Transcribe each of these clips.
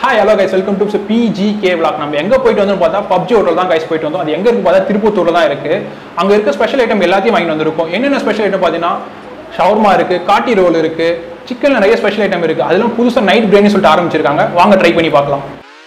Hi, hello guys, welcome to PGK vlog. நம்ம எங்க போயிட்டு வந்தோம்னு பார்த்தா PUBG ஹோட்டல் தான் guys போயிட்டு வந்தோம். அது எங்க இருக்கு பார்த்தா திருப்பத்தூர்ல தான் இருக்கு. அங்க இருக்க ஸ்பெஷல் ஐட்டம் எல்லாத்தையும் வாங்கி வந்திருக்கோம். என்னென்ன ஸ்பெஷல் ஐட்டம் பார்த்தீங்கன்னா ஷவர்மா இருக்கு, காட்டி ரோல் இருக்கு, சிக்கன்ல நிறைய ஸ்பெஷல் ஐட்டம் இருக்கு. அதெல்லாம் புதுசா நைட் பிரியாணி சொல்லிட்டு ஆரம்பிச்சிருக்காங்க. வாங்க ட்ரை பண்ணி பார்க்கலாம்.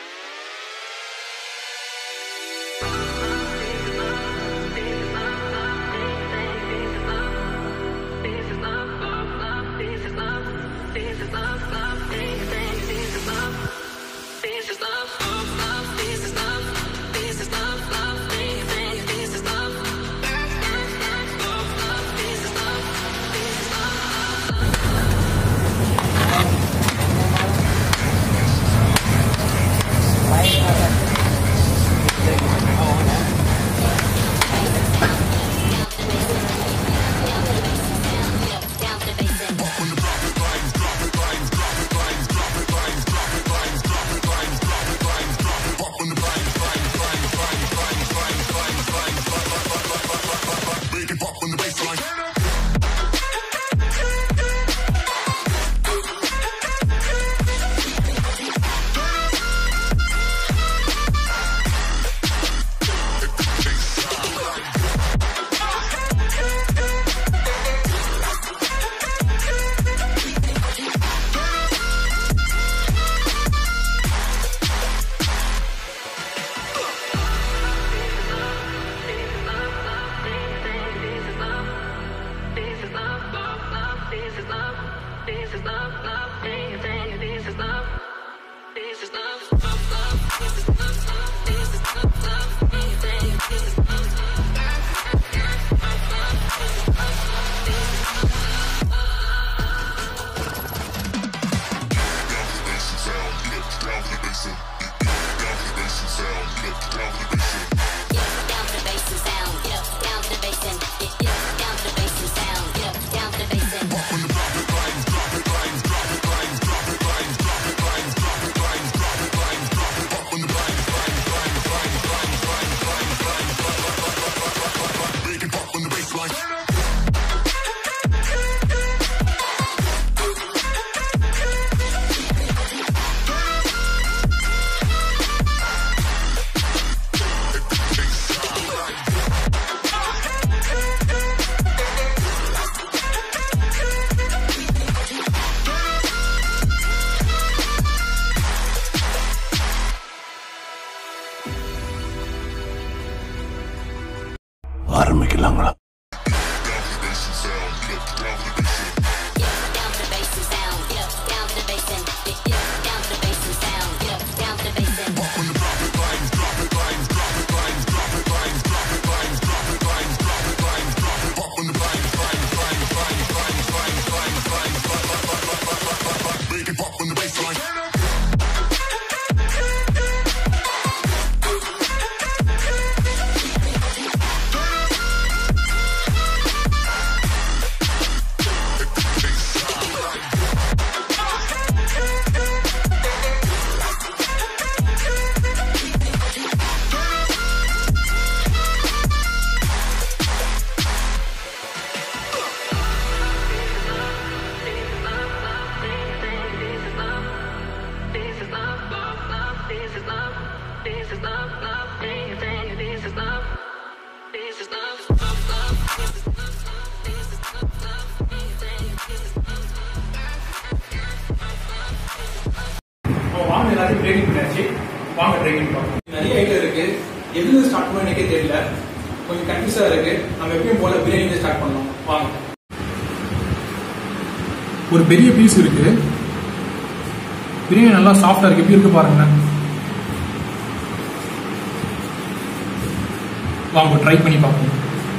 ஆரம்பிக்கலாங்களா? வாங்க எல்லாத்தையும் ட்ரைனிங் பண்ணியாச்சு. வாங்க ட்ரைனிங் பார்ப்போம். நிறைய ஐட்டம் இருக்கு. எதுல ஸ்டார்ட் பண்ண எனக்கே தெரியல. கொஞ்சம் கன்ஃபியூஸா இருக்கு. நம்ம எப்பயும் போல பிரியாணி ஸ்டார்ட் பண்ணலாம். வாங்க. ஒரு பெரிய பீஸ் இருக்கு. பிரியாணி நல்லா சாஃப்டா இருக்கு. எப்படி இருக்கு பாருங்க. வாங்க ட்ரை பண்ணி பார்ப்போம்.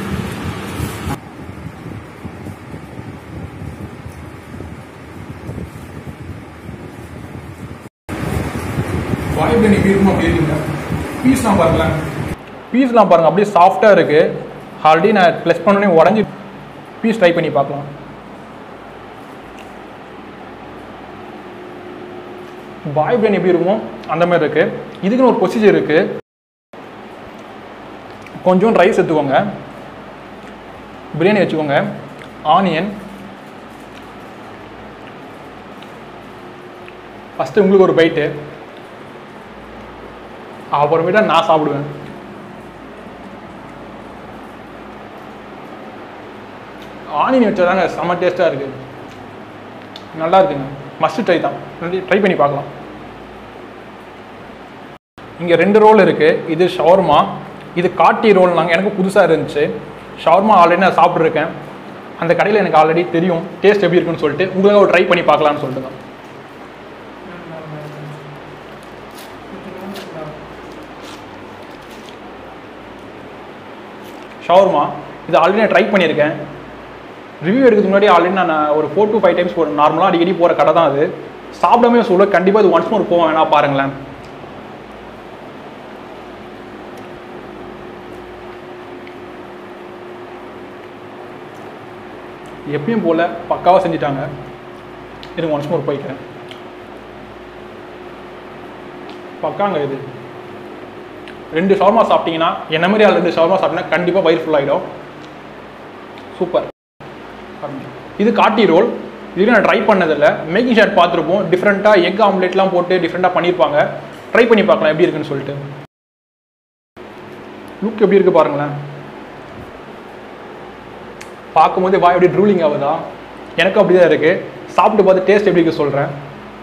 வாய்ப்பு எப்படி இருக்குமோ அப்படி இருக்குங்க. பீஸ்லாம் பாருங்களேன். பீஸ்லாம் பாருங்க அப்படியே சாஃப்டாக இருக்கு. ஆல்ரெடி நான் ப்ளஸ் பண்ணோடனே உடஞ்சி. பீஸ் ட்ரை பண்ணி பார்க்கலாம். பாய் பிரியாணி எப்படி இருக்குமோ அந்த மாதிரி இருக்கு. இதுக்குன்னு ஒரு ப்ரொசீஜர் இருக்கு. கொஞ்சம் ரைஸ் எடுத்துக்கோங்க, பிரியாணி வச்சுக்கோங்க, ஆனியன், ஃபஸ்ட்டு உங்களுக்கு ஒரு பைட்டு, அப்புறமேட்டா நான் சாப்பிடுவேன். ஆனியன் வச்சதாங்க செம்ம டேஸ்ட்டாக இருக்குது, நல்லா இருக்குங்க. மஸ்ட் ட்ரை தான், ட்ரை பண்ணி பார்க்கலாம். இங்கே 2 ரோல் இருக்குது. இது ஷவர்மா, இது காட்டி ரோல். எனக்கு புதுசாக இருந்துச்சு. ஷவர்மா ஆல்ரெடி நான் சாப்பிட்ருக்கேன், அந்த கடையில் எனக்கு ஆல்ரெடி தெரியும் டேஸ்ட் எப்படி இருக்குன்னு சொல்லிட்டு உங்களுக்கு ஒரு ட்ரை பண்ணி பார்க்கலான்னு சொல்லிட்டு தான். ஷவர்மா இது ஆல்ரெடி நான் ட்ரை பண்ணியிருக்கேன். ரிவ்யூ எடுக்கிறதுக்கு முன்னாடி ஆல்ரெடி நான் ஒரு 4 to 5 டைம்ஸ் போகிறேன். நார்மலாக அடிக்கடி போகிற கடை தான் அது. சாப்பிடாமே சொல்ல கண்டிப்பாக இது ஒன்ஸ் மோர் போவேன், வேணா பாருங்களேன். எப்பயும் போல் பக்காவாக செஞ்சுட்டாங்க. இது ஒன்ஸ் மோர் போய்க்கிறேன். பக்காங்க இது. 2 ஷவர்மா சாப்பிட்டீங்கன்னா, என்ன மாதிரி 2 ஷவர்மா சாப்பிட்டீங்கன்னா கண்டிப்பாக வயிறு ஃபுல் ஆகிடும். சூப்பர். இது காட்டி ரோல். இதுக்கு நான் ட்ரை பண்ணதில்லை. மேக்கிங் ஷாட் பார்த்துருப்போம், டிஃப்ரெண்ட்டாக எக் ஆம்லேட்லாம் போட்டு டிஃப்ரெண்ட்டாக பண்ணியிருப்பாங்க. ட்ரை பண்ணி பார்க்கலாம் எப்படி இருக்குன்னு சொல்லிட்டு. லுக் எப்படி இருக்குது பாருங்களேன். பார்க்கும்போது வாய் எப்படி ட்ரூலிங் ஆகுதா? எனக்கு அப்படி தான் இருக்குது. சாப்பிட்டு பார்த்து டேஸ்ட் எப்படி இருக்கு சொல்கிறேன்.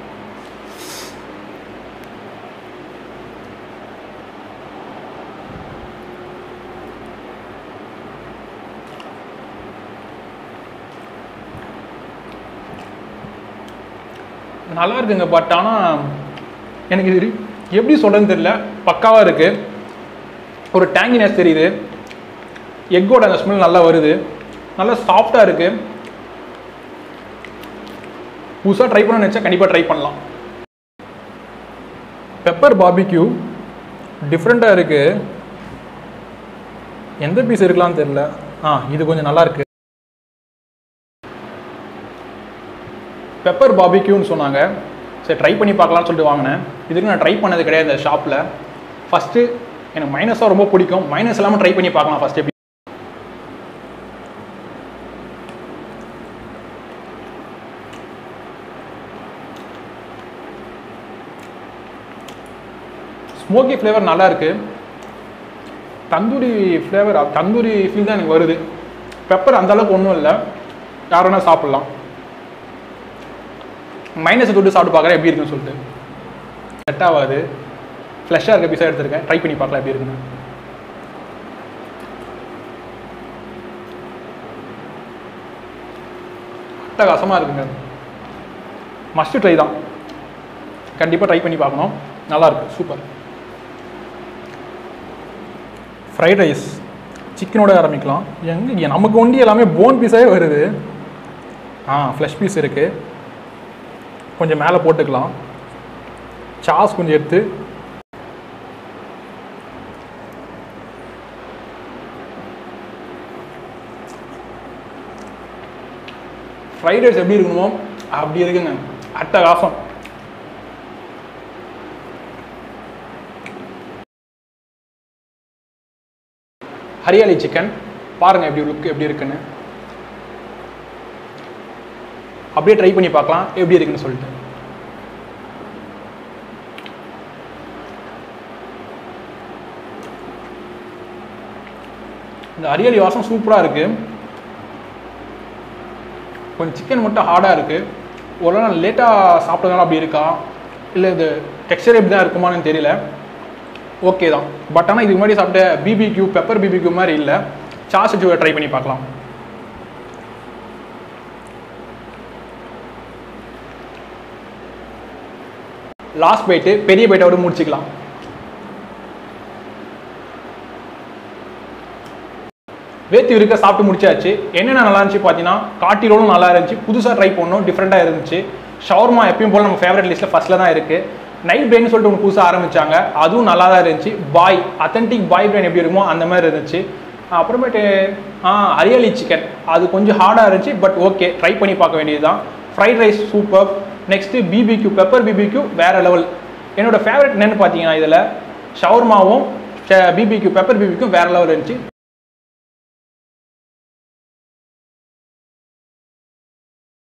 நல்லா இருக்குங்க. பட் ஆனால் எனக்கு இது எப்படி சொல்கிறதுன்னு தெரியல. பக்காவாக இருக்குது. ஒரு டேங்கினஸ் தெரியுது. எக்கோட அந்த ஸ்மெல் நல்லா வருது. நல்லா சாஃப்டாக இருக்குது. புதுசாக ட்ரை பண்ண நினச்சா கண்டிப்பாக ட்ரை பண்ணலாம். பெப்பர் பார்பிக்யூ டிஃப்ரெண்ட்டாக இருக்குது. எந்த பீஸ் இருக்கலாம்னு தெரியல. இது கொஞ்சம் நல்லா இருக்குது. பெப்பர் பார்பிக்யூன்னு சொன்னாங்க. சரி ட்ரை பண்ணி பார்க்கலான்னு சொல்லிட்டு வாங்கினேன். இதுக்கு நான் ட்ரை பண்ணது கிடையாது இந்த ஷாப்பில். ஃபஸ்ட்டு எனக்கு மைனஸாக ரொம்ப பிடிக்கும். மைனஸ் இல்லாமல் ட்ரை பண்ணி பார்க்கலாம் ஃபஸ்ட்டு. எப்படி ஸ்மோக்கி ஃப்ளேவர் நல்லா இருக்குது. தந்தூரி ஃப்ளேவர், தந்தூரி ஃபீல் தான் எனக்கு வருது. பெப்பர் அந்தளவுக்கு ஒன்றும் இல்லை, யார் வேணால் சாப்பிட்லாம். மைனஸை தொட்டு சாப்பிட்டு பார்க்குறேன் எப்படி இருக்குன்னு சொல்லிட்டு. செட் ஆகாது. ஃப்ளஷ்ஷாக இருக்க பீஸாக எடுத்துருக்கேன். ட்ரை பண்ணி பார்க்கலாம் எப்படி இருக்குன்னு. அட்டகாசமாக இருக்குங்க. மஸ்ட் ட்ரை தான், கண்டிப்பாக ட்ரை பண்ணி பார்க்கணும். நல்லாயிருக்கு, சூப்பர். ஃப்ரைட் ரைஸ் சிக்கனோட ஆரம்பிக்கலாம். எங்கே நமக்கு ஒண்டி எல்லாமே போன் பீஸாகவே வருது. ஃப்ளஷ் பீஸ் இருக்குது, கொஞ்சம் மேலே போட்டுக்கலாம். சாஸ் கொஞ்சம் எடுத்து ஃப்ரைட் ரைஸ் எப்படி இருக்கணுமோ அப்படி இருக்குங்க. அட்டகாசம். ஹரியாலி சிக்கன் பாருங்கள் எப்படி லுக் எப்படி இருக்குன்னு. அப்படியே ட்ரை பண்ணி பார்க்கலாம் எப்படி இருக்குன்னு சொல்லிட்டு. இந்த ஹரியாலி வாசம் சூப்பராக இருக்குது. கொஞ்சம் சிக்கன் மட்டும் ஹார்டாக இருக்குது. ஒரு நாள் லேட்டாக சாப்பிட்டதுனால அப்படி இருக்கா, இல்லை இது டெக்ஸ்சர் எப்படி தான் இருக்குமான்னு தெரியல. ஓகே தான். பட் ஆனால் இதுக்கு முன்னாடி சாப்பிட்ட பிபிக்யூ பெப்பர் பிபிக்யூ மாதிரி இல்லை. சாஸ் வச்சு ட்ரை பண்ணி பார்க்கலாம். லாஸ்ட் பைட்டு பெரிய பைட்டோட முடிச்சுக்கலாம். வேத்தி இருக்க சாப்பிட்டு முடிச்சாச்சு. என்னென்ன நல்லா இருந்துச்சு பார்த்தீங்கன்னா, காட்டி ரோலும் நல்லா இருந்துச்சு, புதுசாக ட்ரை பண்ணணும், டிஃப்ரெண்ட்டாக இருந்துச்சு. ஷவர்மா எப்பயும் போல் நம்ம ஃபேவரட் லிஸ்ட்டில் ஃபஸ்ட்டில் தான் இருக்குது. நைட் பிரியாணி சொல்லிட்டு ஒன்று புதுசாக ஆரம்பித்தாங்க, அதுவும் நல்லா தான் இருந்துச்சு. பாய் அத்தன்டிக் பாய் பிரியாணி எப்படி இருக்குமோ அந்த மாதிரி இருந்துச்சு. அப்புறமேட்டு ஹரியாலி சிக்கன் அது கொஞ்சம் ஹார்டாக இருந்துச்சு, பட் ஓகே ட்ரை பண்ணி பார்க்க வேண்டியது தான். Fried rice super. Next BBQ pepper BBQ வேறு லெவல். என்னோடய ஃபேவரட் என்னென்னு பார்த்தீங்கன்னா, இதில் ஷவர்மாவும் பிபிக்யூ பெப்பர் பிபிக்யூ வேறு லெவல் இருந்துச்சு.